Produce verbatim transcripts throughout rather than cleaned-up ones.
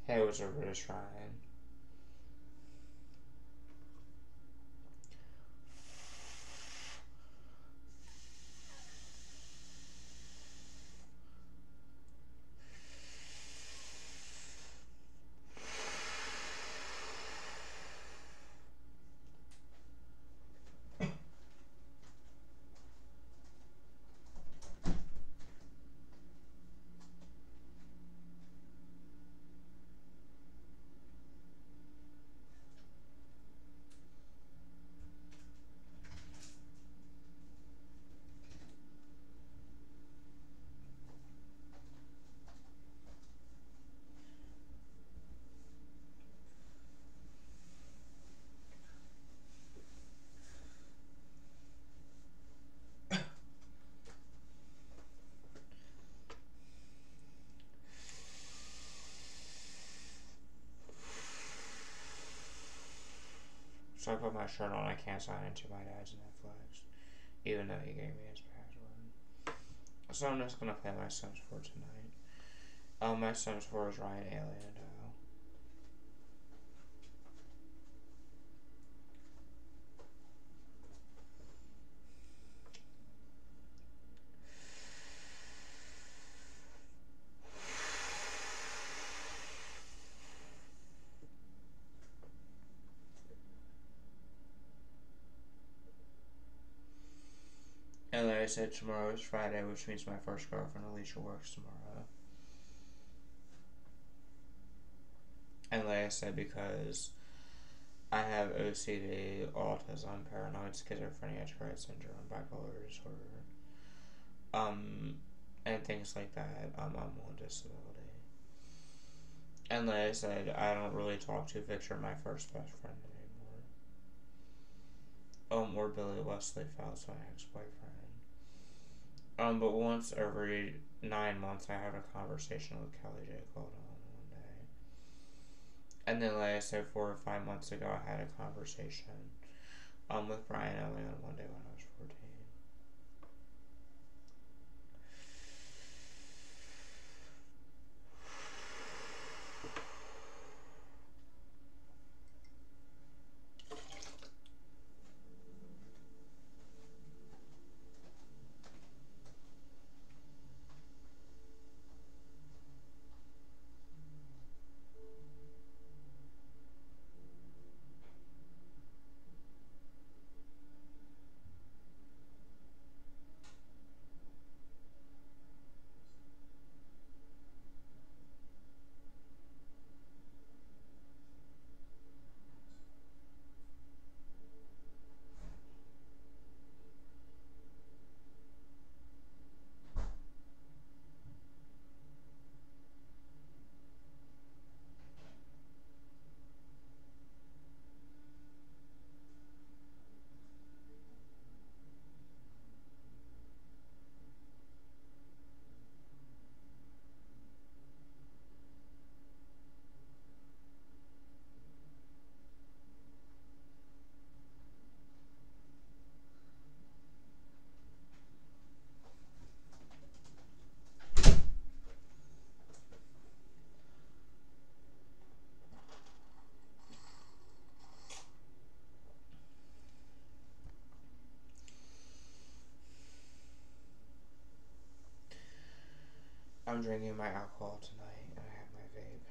Hey, what's over this Ryan? So I put my shirt on, I can't sign into my dad's Netflix, even though he gave me his password. So I'm just gonna play my Sims four tonight. Um, my Sims four is Ryan Alien. And like I said, tomorrow is Friday, which means my first girlfriend, Alicia, works tomorrow. And like I said, because I have O C D, autism, paranoid schizophrenia, Tourette syndrome, bipolar disorder, um, and things like that, um, I'm on disability. And like I said, I don't really talk to Victor, my first best friend, anymore. Um, or Billy Wesley Fouts, my ex-boyfriend. Um, but once every nine months, I have a conversation with Kelly J. Caldwell one day. And then, like I said, four or five months ago, I had a conversation um, with Brian Elliott one day when I was fourteen. I'm drinking my alcohol tonight, and I have my vape.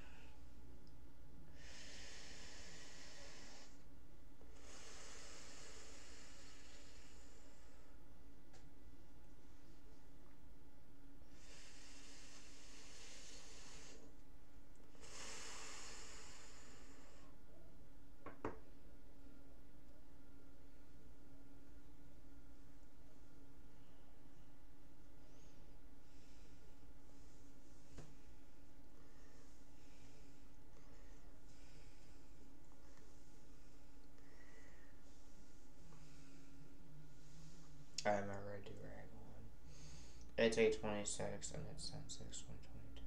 I have my red do-rag on. It's eight twenty-six, and it's ten six twenty twenty-two.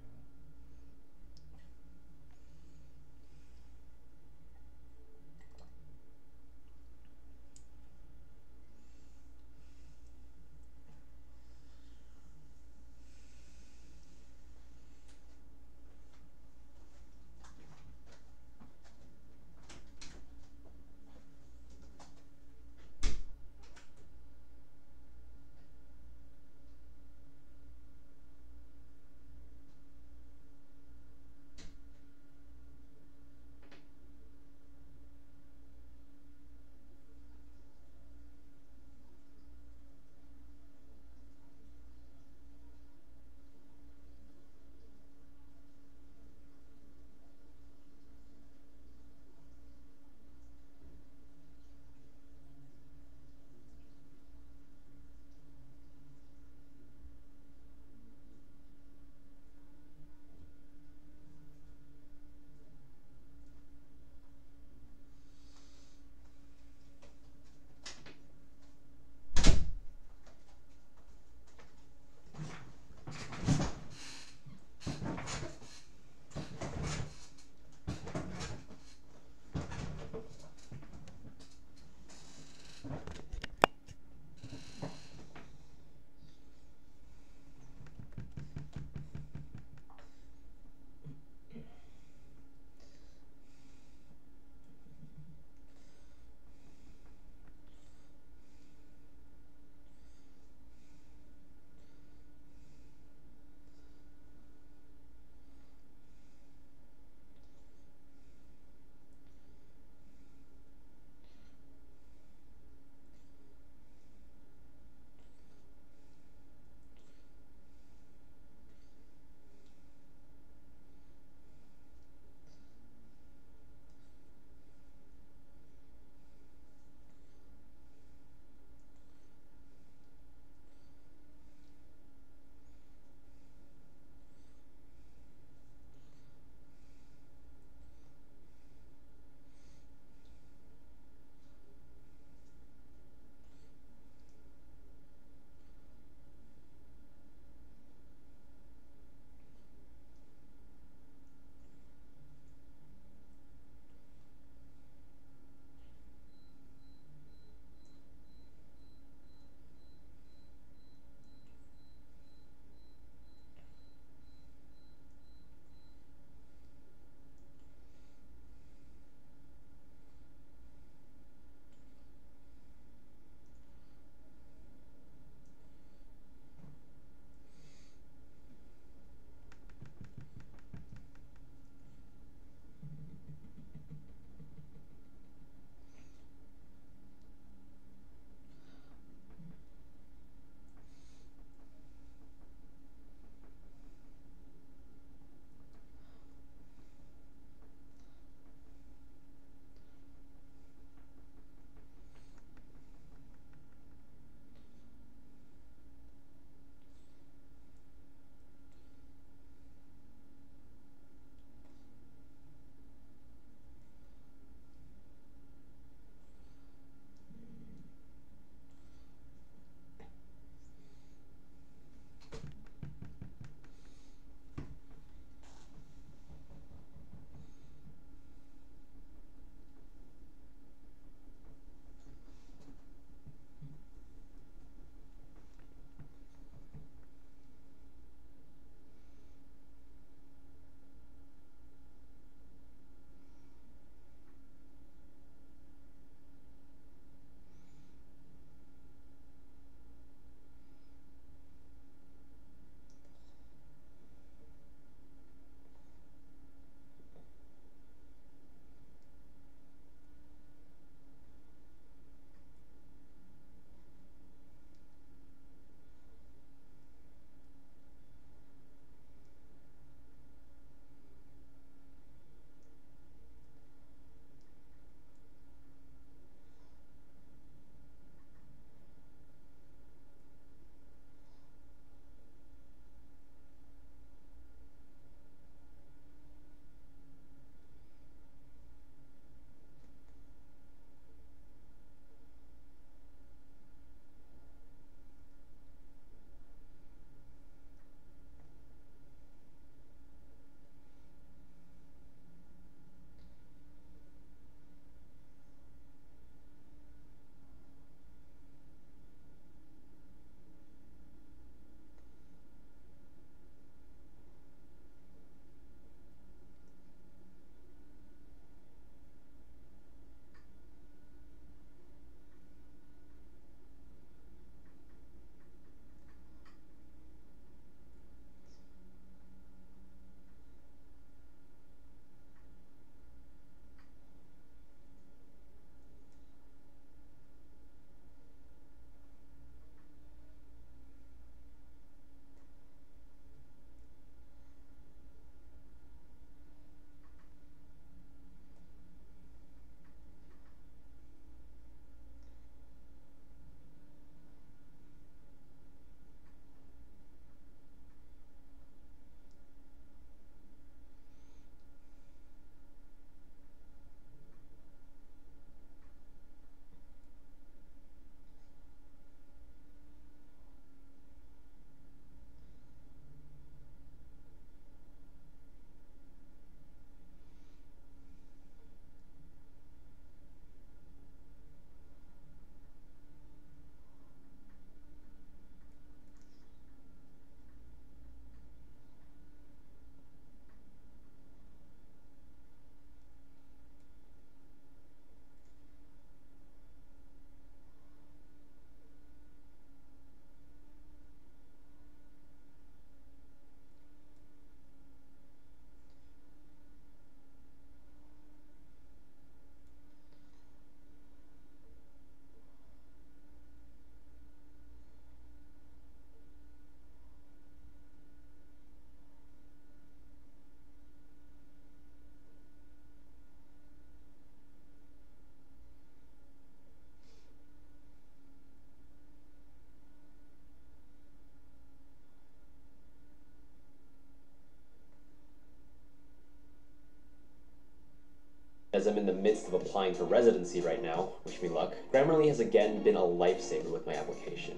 As I'm in the midst of applying for residency right now, wish me luck, Grammarly has again been a lifesaver with my application.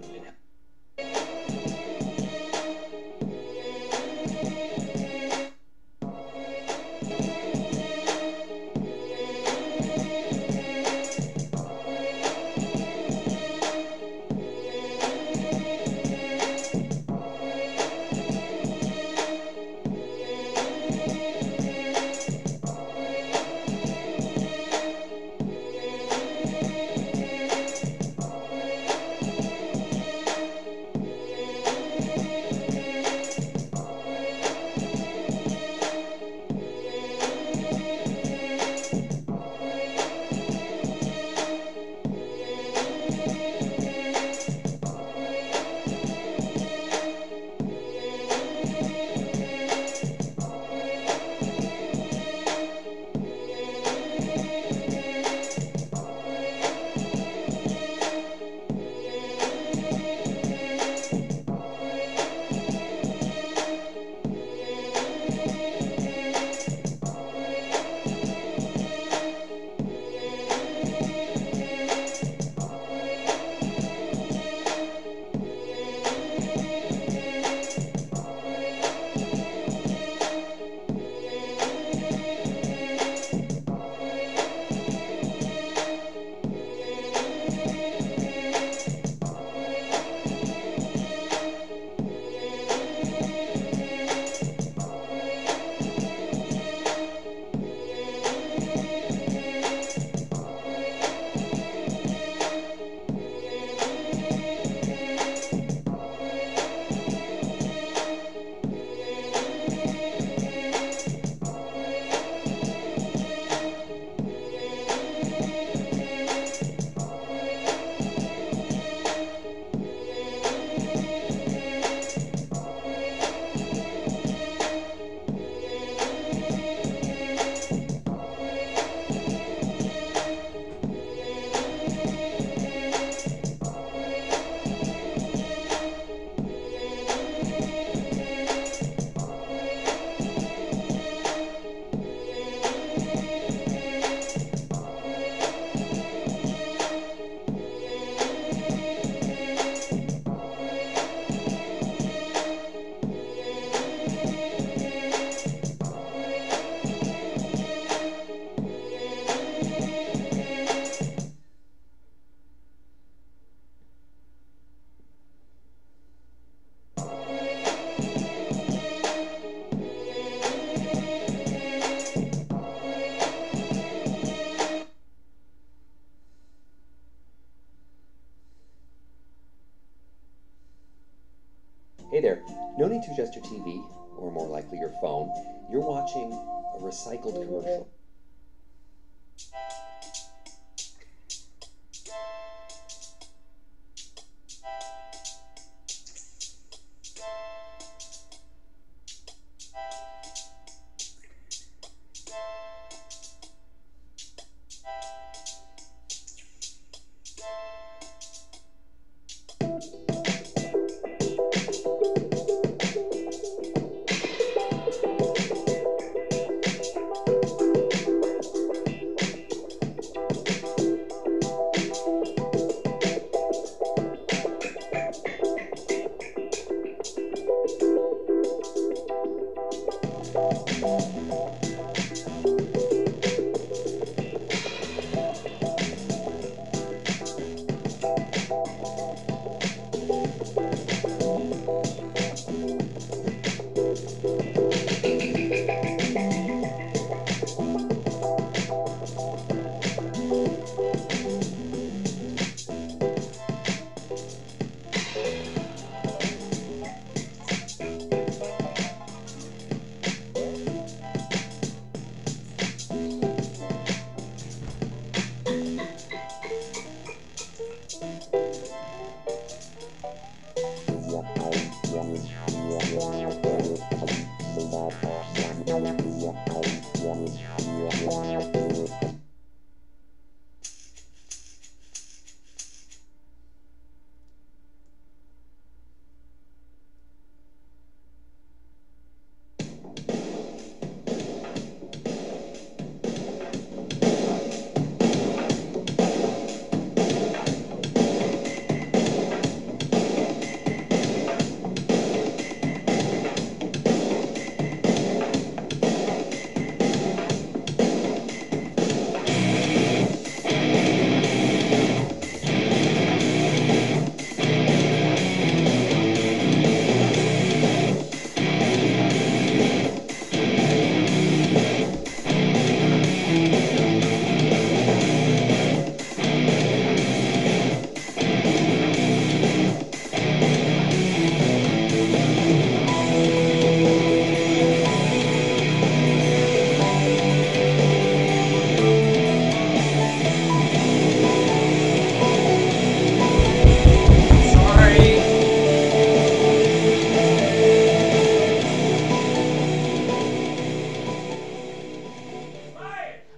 Hey there, no need to adjust your T V, or more likely your phone. You're watching a recycled commercial.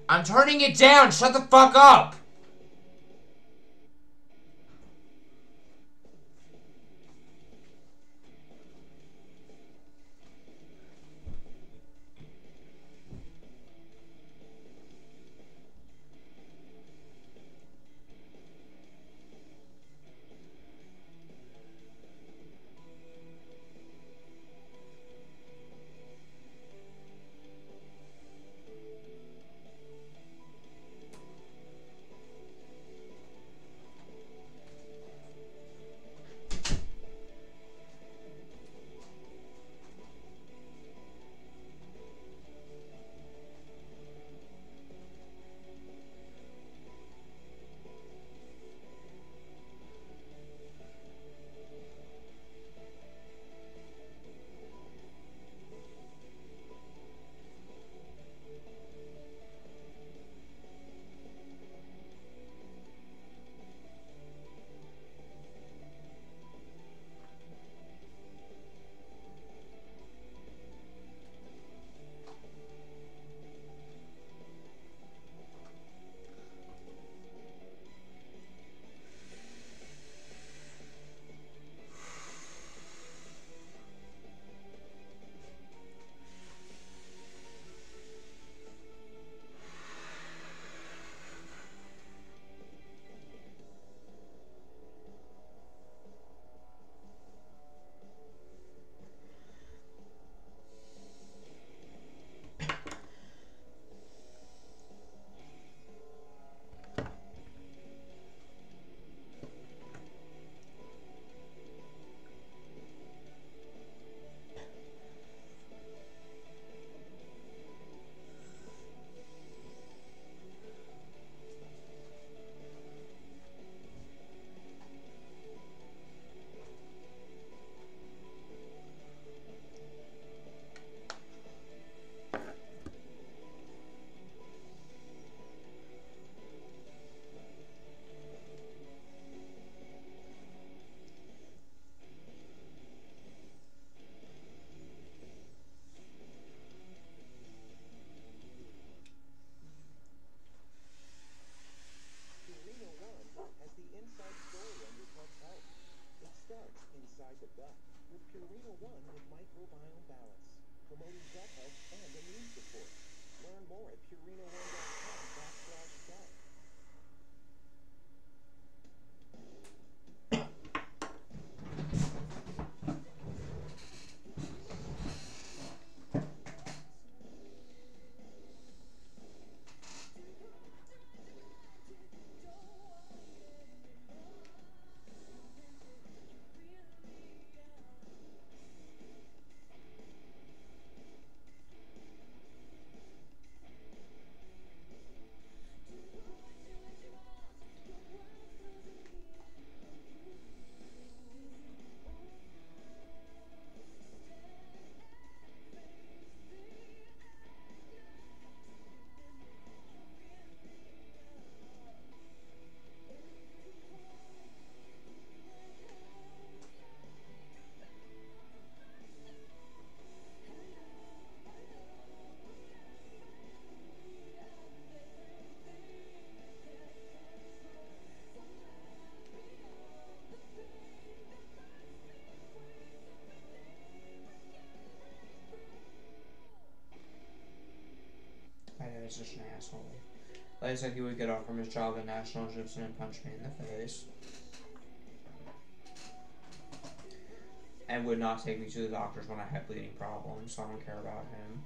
I'm turning it down! Shut the fuck up! He's just an asshole. Like I said, he would get off from his job at National Gypsum and punch me in the face. And would not take me to the doctors when I had bleeding problems, so I don't care about him.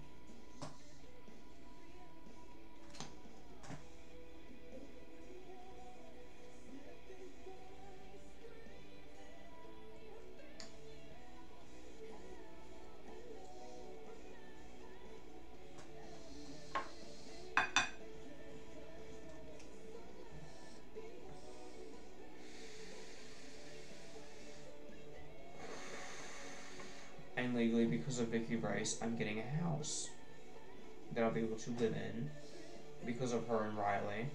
And legally, because of Vickie Bryce, I'm getting a house that I'll be able to live in because of her and Riley.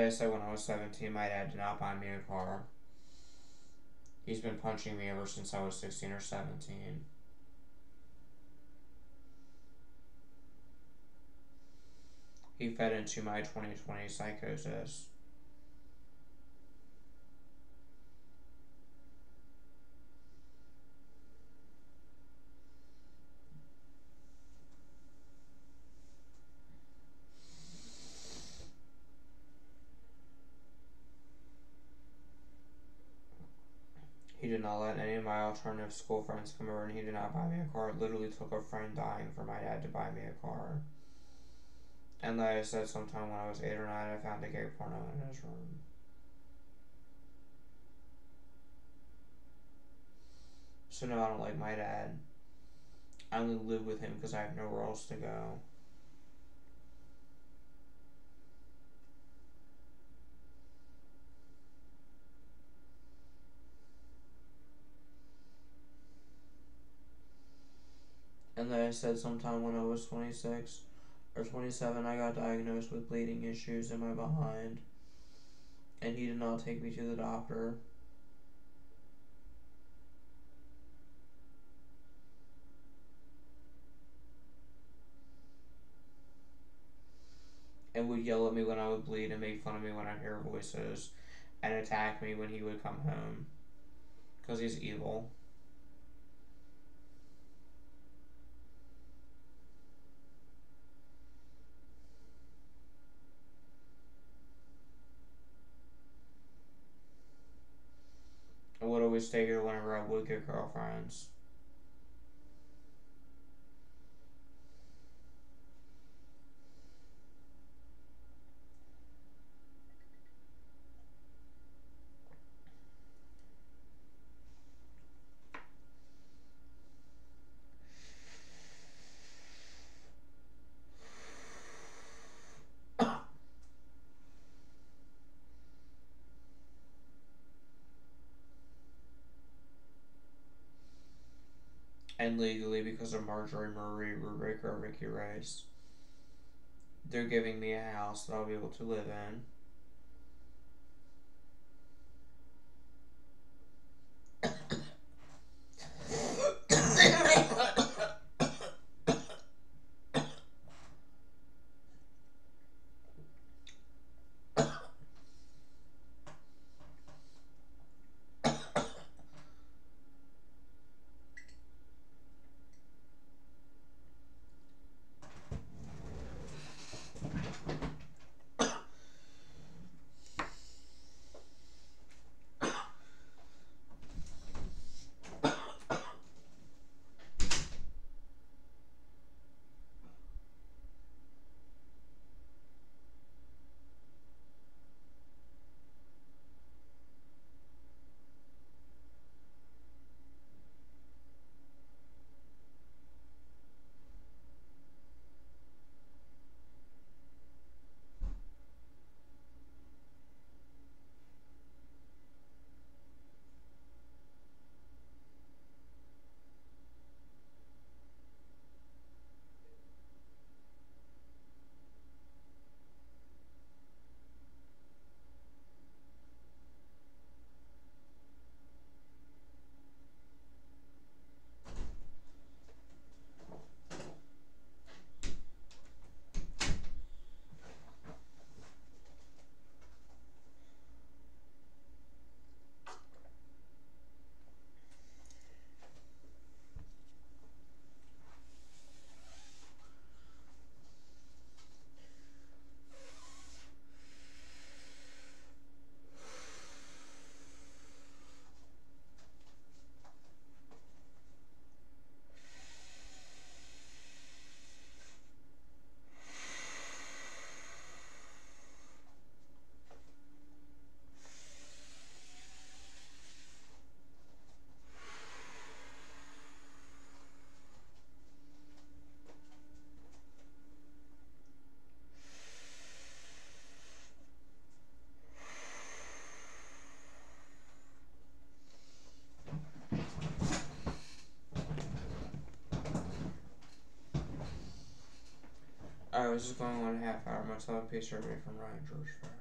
I said, when I was seventeen, my dad did not buy me a car. He's been punching me ever since I was sixteen or seventeen. He fed into my twenty twenty psychosis. He did not let any of my alternative school friends come over, and he did not buy me a car. It literally took a friend dying for my dad to buy me a car. And like I said, sometime when I was eight or nine, I found a gay porno in his room. So no, I don't like my dad. I only live with him because I have nowhere else to go. And like I said, sometime when I was twenty-six or twenty-seven, I got diagnosed with bleeding issues in my behind. And he did not take me to the doctor. And would yell at me when I would bleed and make fun of me when I'd hear voices and attack me when he would come home. Because he's evil. I would always stay here whenever I would get girlfriends. And legally, because of Marjorie Marie Rubrick or Vickie Rice, they're giving me a house that I'll be able to live in. I was just going on a half hour myself. Peace, everybody, from Ryan George.